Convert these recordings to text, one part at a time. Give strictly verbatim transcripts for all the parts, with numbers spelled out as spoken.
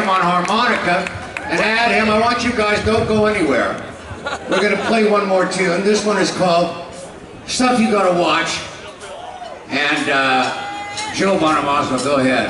him on harmonica and add him. I want you guys, don't go anywhere. We're gonna play one more tune. This one is called Stuff You Gotta Watch. And uh, Joe Bonamassa, go ahead.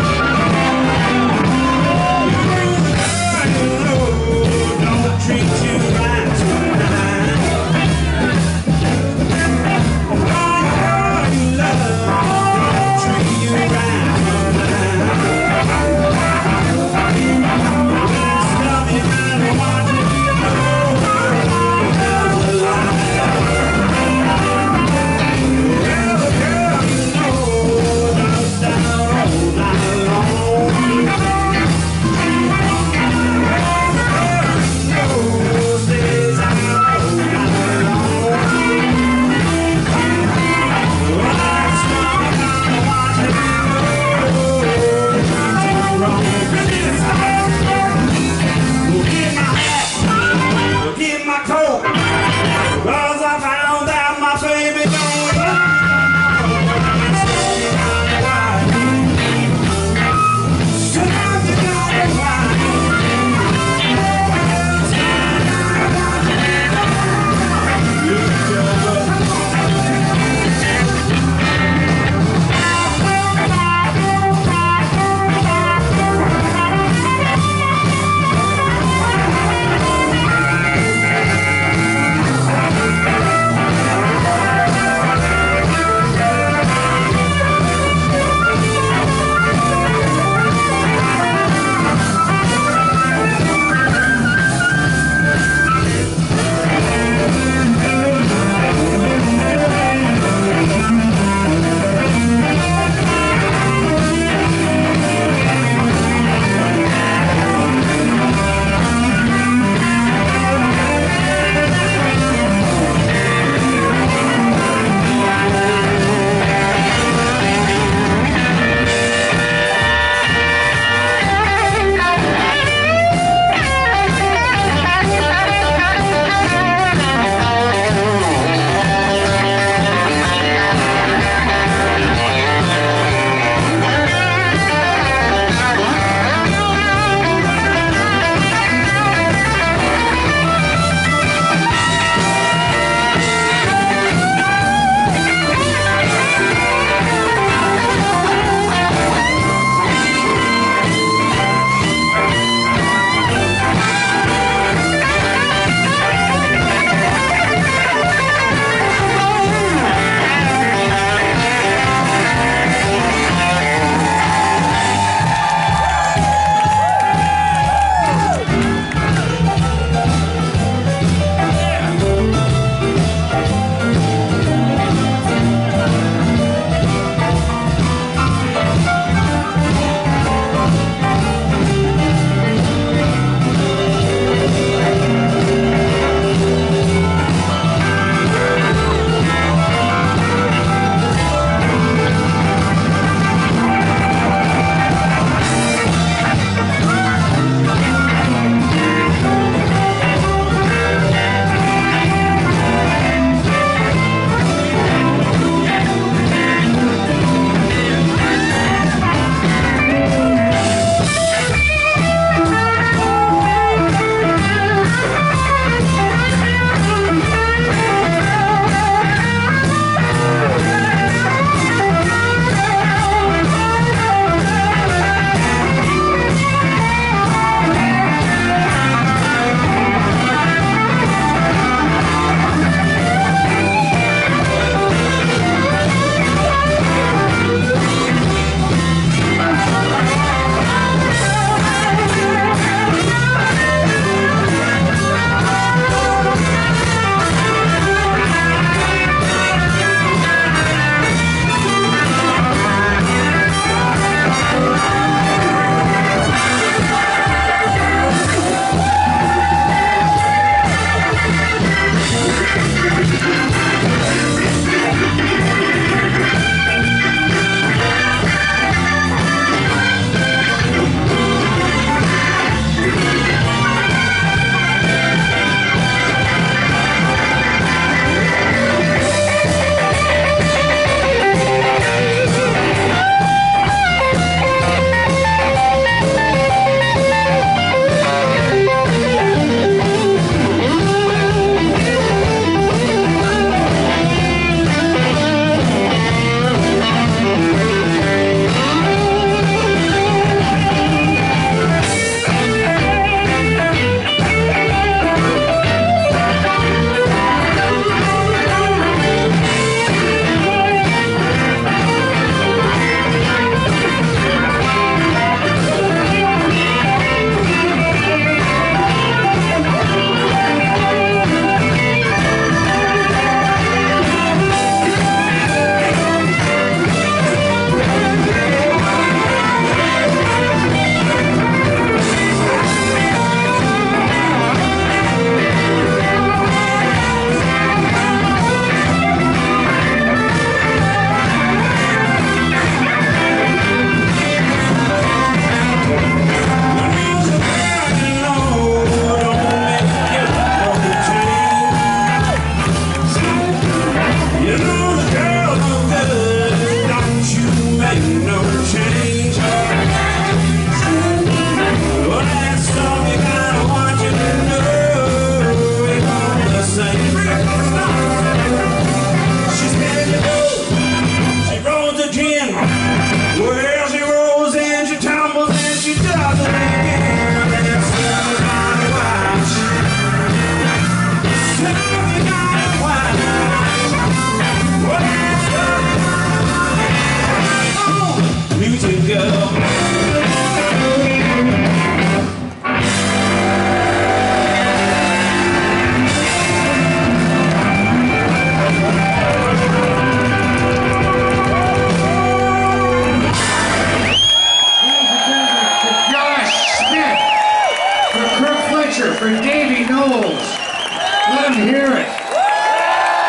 Treat you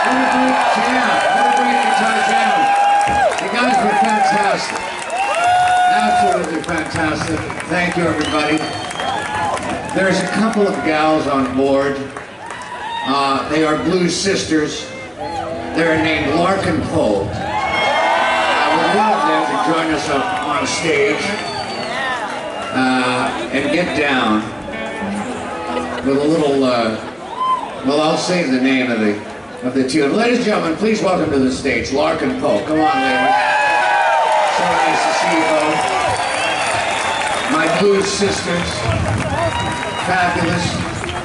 What a great jam. What a great guitar jam. You guys were fantastic. Absolutely fantastic. Thank you, everybody. There's a couple of gals on board. Uh, they are blues sisters. They're named Larkin Poe. I would love them to join us up on stage uh, and get down with a little, uh, well, I'll say the name of the, of the tune. Ladies and gentlemen, please welcome to the stage Larkin Poe. Come on, ladies. So nice to see you both. My blues sisters. Fabulous.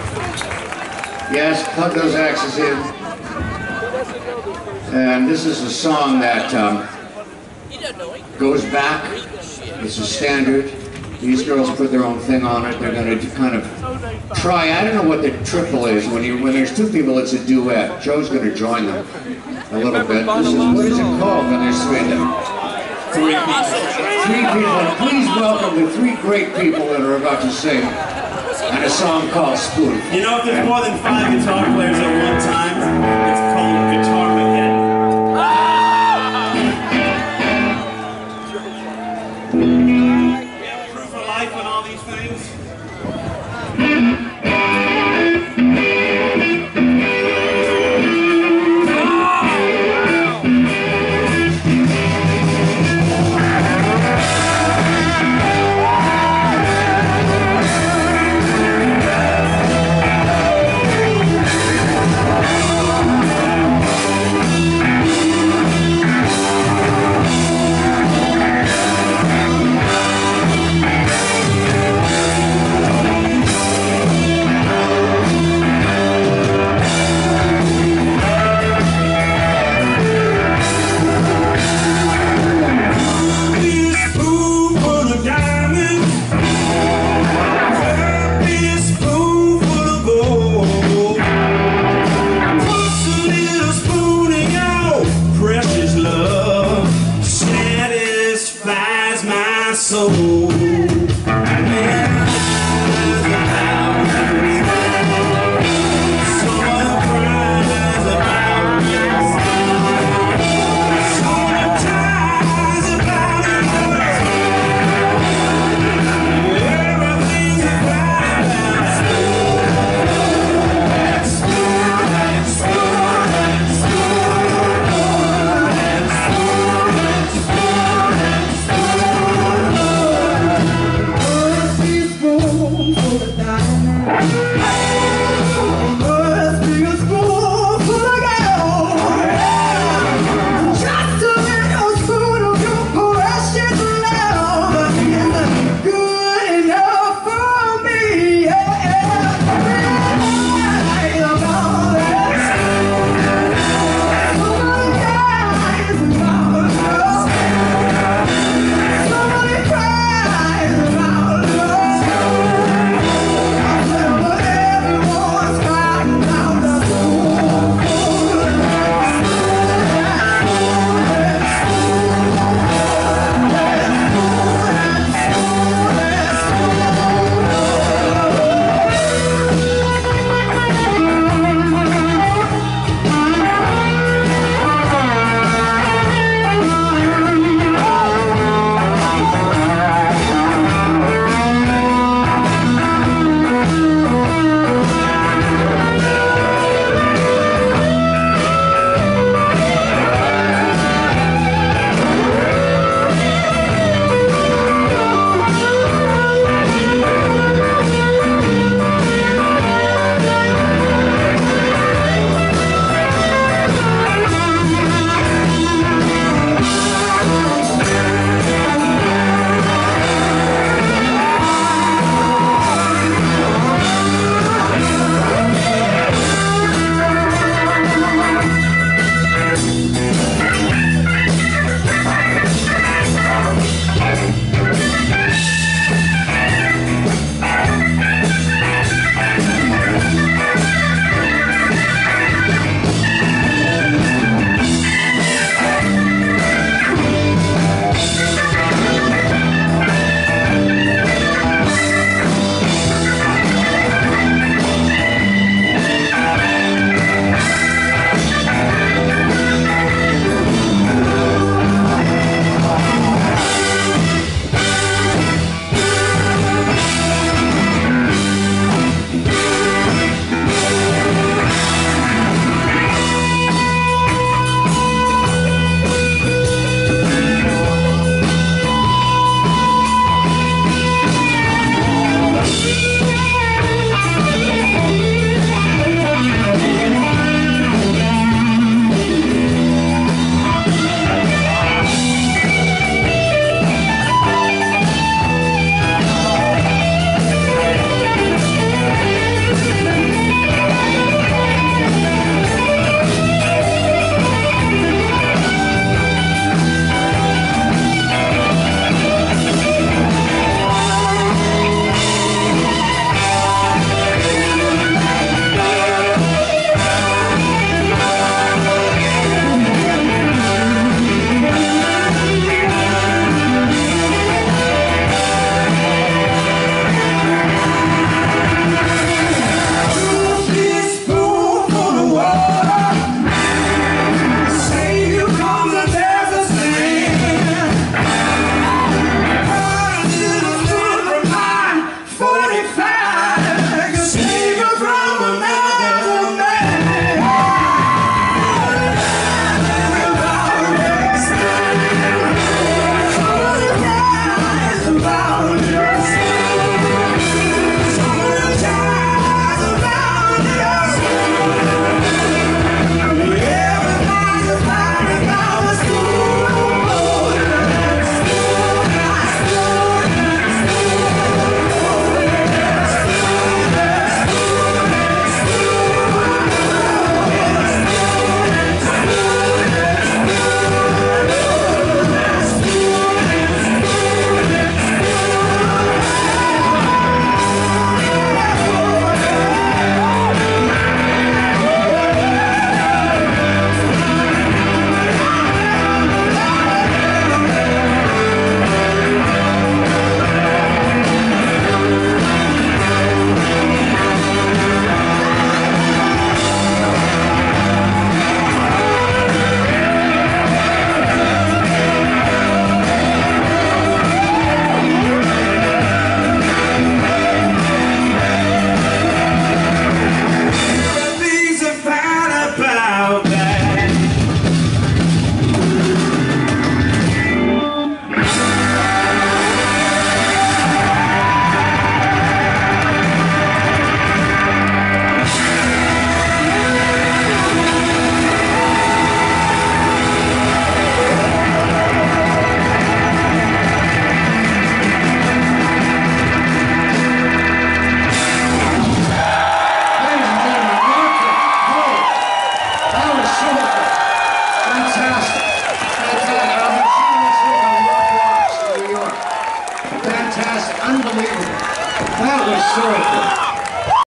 Yes, plug those axes in. And this is a song that um, goes back. It's a standard. These girls put their own thing on it. They're going to kind of try. I don't know what the triple is. When you when there's two people, it's a duet. Joe's going to join them a little bit. This is, what is it called when there's three of them? Three people. Three people. Please welcome the three great people that are about to sing. And a song called Spoon. You know, if there's more than five guitar players at one time,